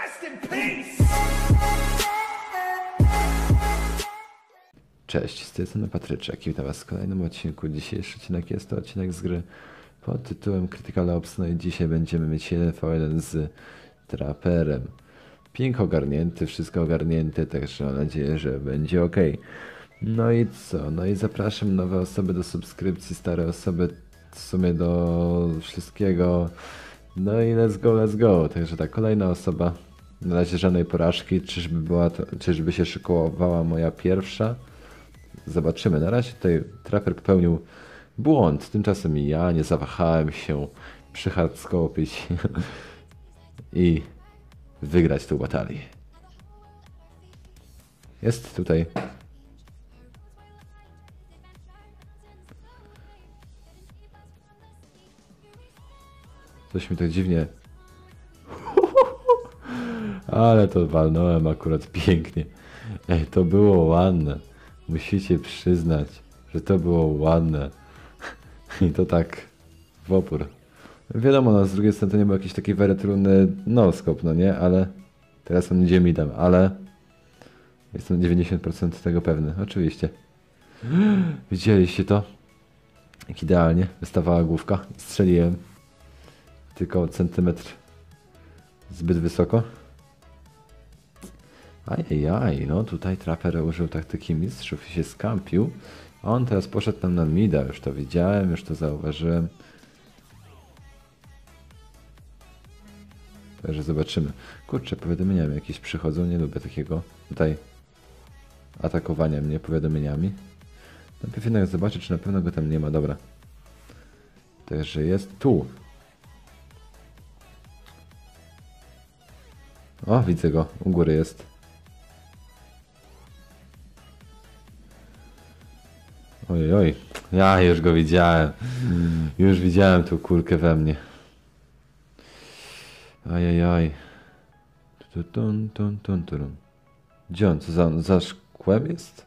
Cześć, z tej strony Patryczek i witam was w kolejnym odcinku. Dzisiejszy odcinek jest to odcinek z gry pod tytułem Critical Ops. No i dzisiaj będziemy mieć 1v1 z Trapperem. Ping ogarnięty, wszystko ogarnięte, także mam nadzieję, że będzie ok. No i co? No i zapraszam nowe osoby do subskrypcji, stare osoby w sumie do wszystkiego. No i let's go. Także ta kolejna osoba. Na razie żadnej porażki, czyżby się szykowała moja pierwsza? Zobaczymy. Na razie tutaj Trapper popełnił błąd. Tymczasem ja nie zawahałem się przyhardskopić i wygrać tę batalię. Jest tutaj. Coś mi tak dziwnie. Ale to walnąłem akurat pięknie. Ej, to było ładne. Musicie przyznać, że to było ładne. I to tak w opór. Wiadomo, no z drugiej strony to nie był jakiś taki very trudny no-scope, no nie? Ale teraz on idzie mi dam, ale jestem 90% tego pewny. Oczywiście. Widzieliście to? Jak idealnie wystawała główka. Strzeliłem. Tylko centymetr zbyt wysoko. Ajajaj, no tutaj Trapper użył taktyki mistrzów i się skampił. A on teraz poszedł tam na mida, już to widziałem, już to zauważyłem. Także zobaczymy. Kurczę, powiadomienia mi jakieś przychodzą, nie lubię takiego tutaj atakowania mnie powiadomieniami. Najpierw jednak zobaczę, czy na pewno go tam nie ma, dobra. Także jest tu. O, widzę go, u góry jest. Oj, ja już go widziałem. Już widziałem tą kulkę we mnie. Ajajaj. Gdzie on? Co za szkłem jest?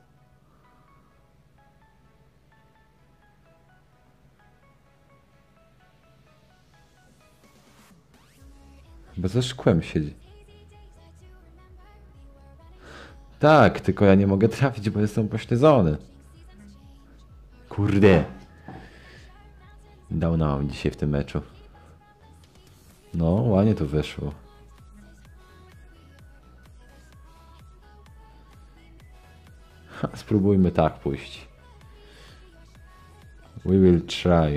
Chyba za szkłem siedzi. Tak, tylko ja nie mogę trafić, bo jestem pośledzony. Kurde. Dał nam dzisiaj w tym meczu. No, ładnie to wyszło. Spróbujmy tak pójść. We will try.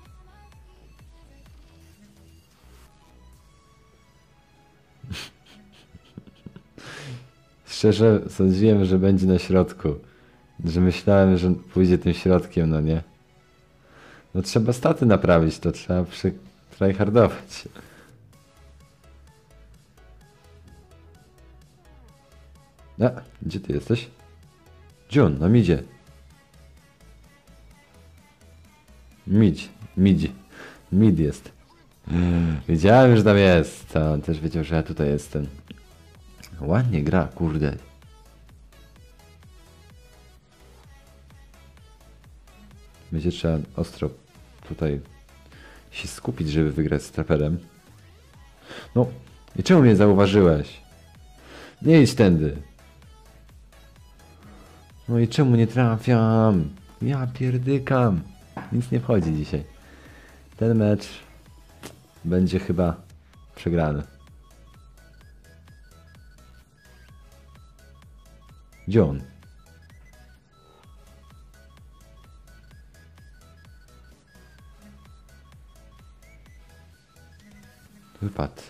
Szczerze sądziłem, że będzie na środku. Że myślałem, że pójdzie tym środkiem, no nie? No trzeba staty naprawić, to trzeba tryhardować. A, gdzie ty jesteś? Jun, na midzie. Mid jest. Wiedziałem, że tam jest. A on też wiedział, że ja tutaj jestem. Ładnie gra, kurde. Będzie trzeba ostro tutaj się skupić, żeby wygrać z Trapperem. No, i czemu mnie zauważyłeś? Nie idź tędy. No i czemu nie trafiam? Ja pierdykam. Nic nie wchodzi dzisiaj. Ten mecz będzie chyba przegrany. Gdzie on? Wypadł.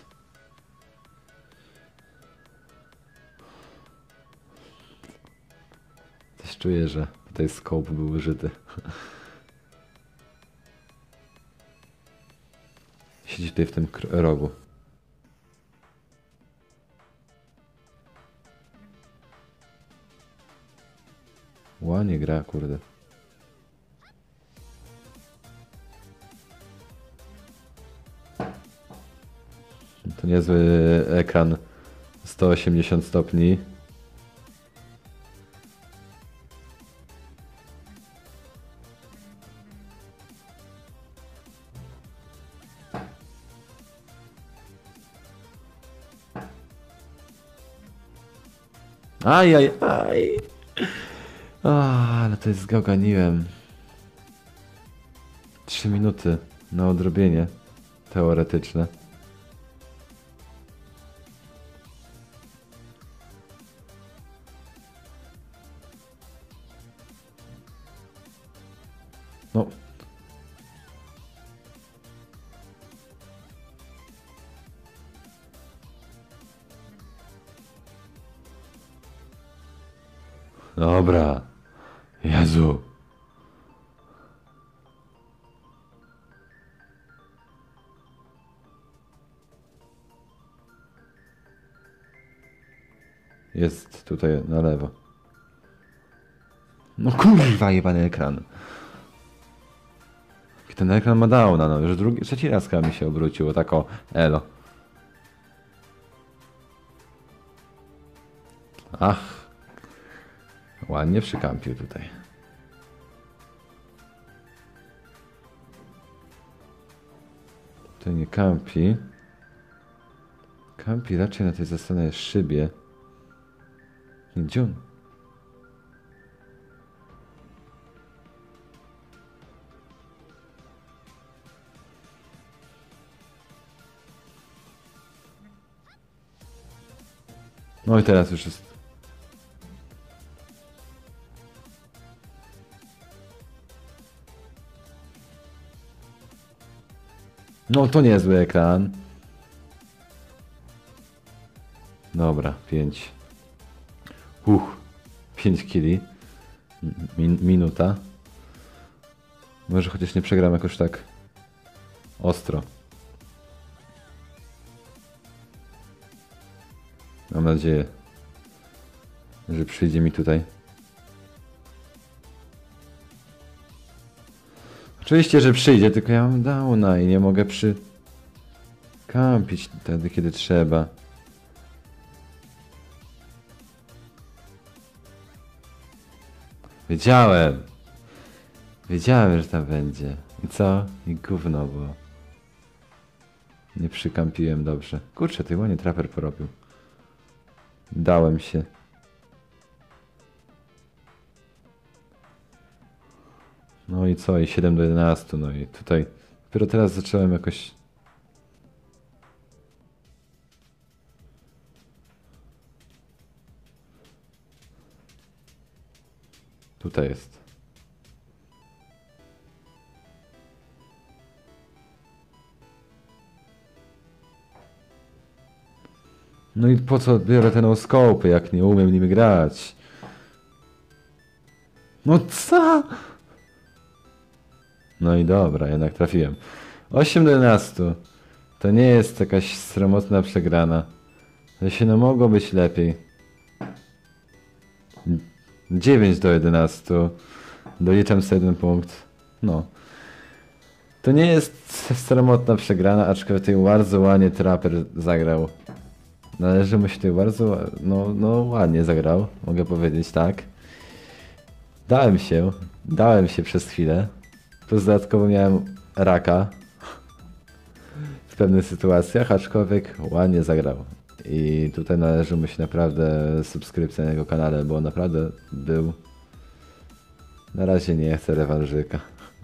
Też czuję, że tutaj scope był użyty. Siedzi tutaj w tym rogu. Ładnie gra, kurde. To niezły ekran 180 stopni. Ajaj, aj. Ale to jest zgaganiłem. 3 minuty na odrobienie teoretyczne. No. Dobra. Jezu. Jest tutaj na lewo. No kurwa, jebany ekran. Ten ekran ma downa, no już trzeci raz chyba mi się obróciło, tak o, elo. Ach. Ładnie przykampił tutaj. To nie kampi. Kampi raczej na tej zastanej szybie. Gdzie on? No i teraz już jest. No to niezły ekran. Dobra, 5. 5 kili. Minuta. Może chociaż nie przegram jakoś tak ostro. Mam nadzieję, że przyjdzie mi tutaj. Oczywiście, że przyjdzie, tylko ja mam downa i nie mogę kampić wtedy, kiedy trzeba. Wiedziałem! Wiedziałem, że tam będzie. I co? I gówno było. Nie przykampiłem dobrze. Kurczę, tej ładnie traper porobił. Dałem się. No i co? I 7 do 11. No i tutaj dopiero teraz zacząłem jakoś... Tutaj jest. No i po co biorę ten no-scope, jak nie umiem nim grać? No co? No i dobra, jednak trafiłem. 8 do 11. To nie jest jakaś sromotna przegrana. To się no mogło być lepiej. 9 do 11. Doliczam sobie 1 punkt. No. To nie jest sromotna przegrana, aczkolwiek tutaj bardzo ładnie Trapper zagrał. Należy mu się tutaj bardzo, no ładnie zagrał, mogę powiedzieć, tak. Dałem się przez chwilę. Plus dodatkowo miałem raka w pewnych sytuacjach, aczkolwiek ładnie zagrał. I tutaj należy mu się naprawdę subskrypcja na jego kanale, bo on naprawdę był... Na razie nie chcę rewanżyka.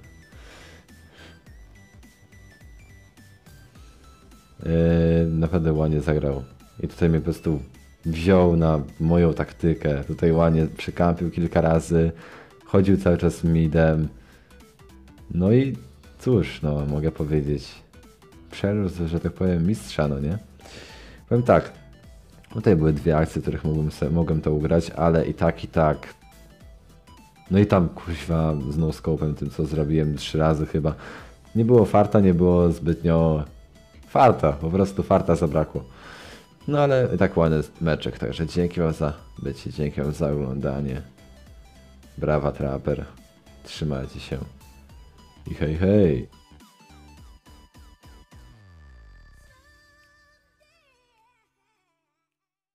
Naprawdę ładnie zagrał. I tutaj mnie po prostu wziął na moją taktykę. Tutaj ładnie przykampił kilka razy. Chodził cały czas midem. No i cóż, no mogę powiedzieć. Przerósł, że tak powiem, mistrza, no nie? Powiem tak. Tutaj były 2 akcje, których mogłem to ugrać, ale i tak. No i tam kuźwa z no-scope'em, tym co zrobiłem 3 razy chyba. Nie było farta, nie było zbytnio farta, po prostu farta zabrakło. No ale i tak ładny meczek, także dzięki wam za bycie, dzięki wam za oglądanie. Brawa Trapper, trzymajcie się i hej hej.